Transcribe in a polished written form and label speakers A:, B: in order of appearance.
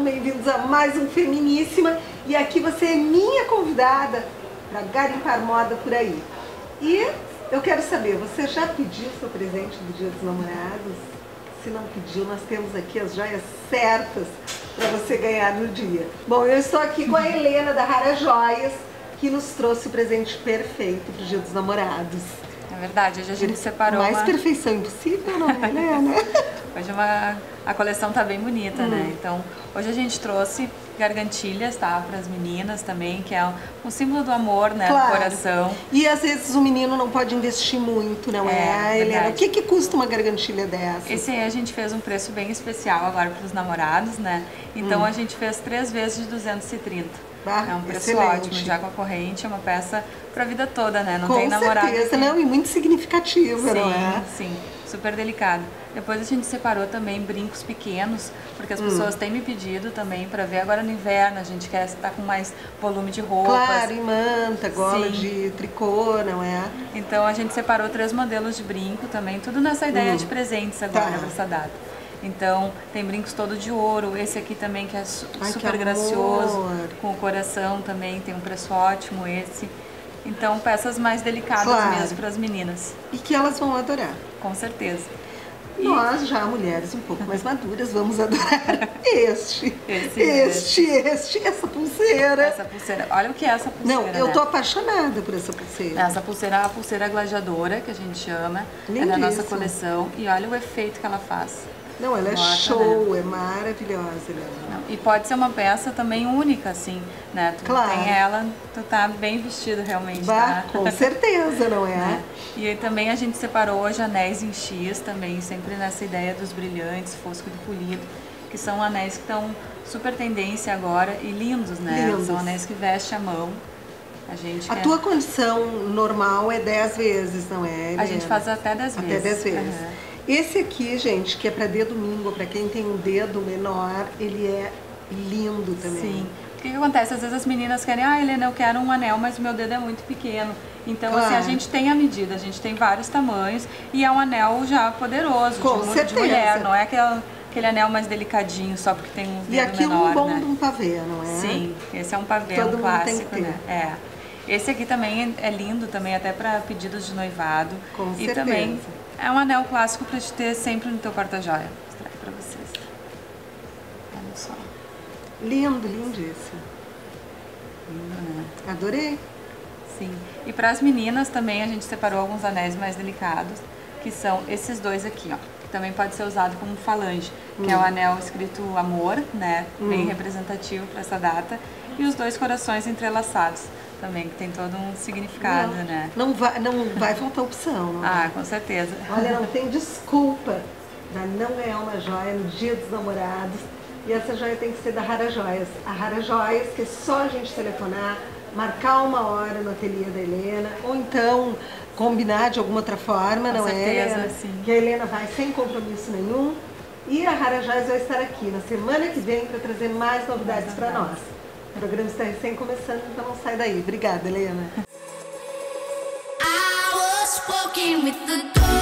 A: sejam bem-vindos a mais um Feminíssima. E aqui você é minha convidada para garimpar moda por aí. E eu quero saber, você já pediu seu presente do Dia dos Namorados? Se não pediu, nós temos aqui as joias certas para você ganhar no dia. Bom, eu estou aqui com a Helena da Rara Joias, que nos trouxe o presente perfeito para o Dia dos Namorados.
B: É verdade, hoje a gente separou
A: mais perfeição impossível, não é, Helena?
B: Hoje a coleção tá bem bonita, né? Então, hoje a gente trouxe gargantilhas, tá? Para as meninas também, que é um símbolo do amor, né?
A: Claro.
B: Do coração.
A: E às vezes o menino não pode investir muito, não é, Helena? O que custa uma gargantilha dessa?
B: Esse aí a gente fez um preço bem especial agora para os namorados, né? Então a gente fez 3 vezes de 230. É um preço ótimo, já com a corrente, é uma peça para a vida toda, né? Não tem namorado.
A: Com certeza, não, e muito significativa, não é?
B: Sim, super delicado. Depois a gente separou também brincos pequenos, porque as pessoas têm me pedido também para ver agora no inverno, a gente quer estar com mais volume de roupas.
A: Claro, e manta, gola de tricô, não é?
B: Então a gente separou 3 modelos de brinco também, tudo nessa ideia de presentes agora para essa data. Então, tem brincos todo de ouro, esse aqui também que é super gracioso, com o coração também, tem um preço ótimo esse. Então, peças mais delicadas mesmo para as meninas.
A: E que elas vão adorar.
B: Com certeza.
A: Nós, já mulheres um pouco mais maduras, vamos adorar essa pulseira.
B: Essa pulseira, olha o que é essa pulseira.
A: Não, eu tô apaixonada por essa pulseira.
B: Essa pulseira é a pulseira gladiadora, que a gente chama. É da nossa coleção. E olha o efeito que ela faz.
A: Não, ela é show, é maravilhosa.
B: Não, e pode ser uma peça também única, assim, né? Tu tem ela, tu tá bem vestido realmente.
A: Bah, com certeza, não é?
B: E aí também a gente separou hoje anéis em X também, sempre nessa ideia dos brilhantes, fosco e polido, que são anéis que estão super tendência agora e lindos, né? Lindos. São anéis que veste a mão. A
A: tua condição normal é 10 vezes, não é, Helena?
B: A gente faz até 10 vezes.
A: Até 10 vezes. Esse aqui, gente, que é para dedo mínimo, para quem tem um dedo menor, ele é lindo também. Sim.
B: O que acontece? Às vezes as meninas querem, Helena, eu quero um anel, mas o meu dedo é muito pequeno. Então, assim, a gente tem a medida, a gente tem vários tamanhos e é um anel já poderoso, de mulher, não é aquele anel mais delicadinho, só porque tem um dedo menor,
A: E aqui um bom de um pavê, não é?
B: Sim, esse é um pavê, um clássico, né? Esse aqui também é lindo, também até para pedidos de noivado.
A: Com certeza.
B: E também é um anel clássico para te ter sempre no teu porta-joia. Vou mostrar aqui para vocês. Olha só.
A: Lindo, lindíssimo.
B: Lindo, né?
A: Adorei.
B: Sim. E para as meninas também a gente separou alguns anéis mais delicados, que são esses dois aqui, ó. Que também pode ser usado como falange, que é o anel escrito amor, né? Bem representativo para essa data. E os 2 corações entrelaçados também, que tem todo um significado, né?
A: Não vai faltar opção, não
B: com certeza.
A: Olha, não tem desculpa para não ganhar uma joia no Dia dos Namorados. E essa joia tem que ser da Rara Joias. A Rara Joias, que é só a gente telefonar, marcar uma hora no ateliê da Helena, ou então combinar de alguma outra forma, não é, Helena?
B: Sim.
A: Que a Helena vai sem compromisso nenhum. E a Rara Joias vai estar aqui na semana que vem para trazer mais novidades para nós. O programa está recém começando, então não sai daí. Obrigada, Helena.